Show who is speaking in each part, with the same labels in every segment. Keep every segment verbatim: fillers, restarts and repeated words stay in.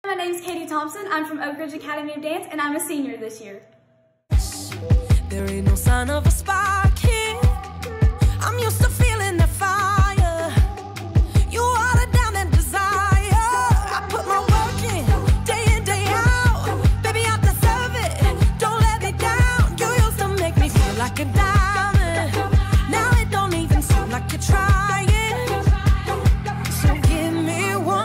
Speaker 1: My name's Thompson. I'm from Oak Ridge Academy of Dance, and I'm a senior this year.
Speaker 2: There ain't no sign of a spark here. I'm used to feeling the fire. You water down that desire. I put my work in, day in, day out. Baby, I deserve it. Don't let me down. You used to make me feel like a diamond. Now it don't even seem like you're trying. So give me one.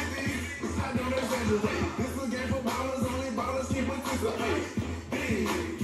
Speaker 3: This is a game for ballers, only ballers keep it quick.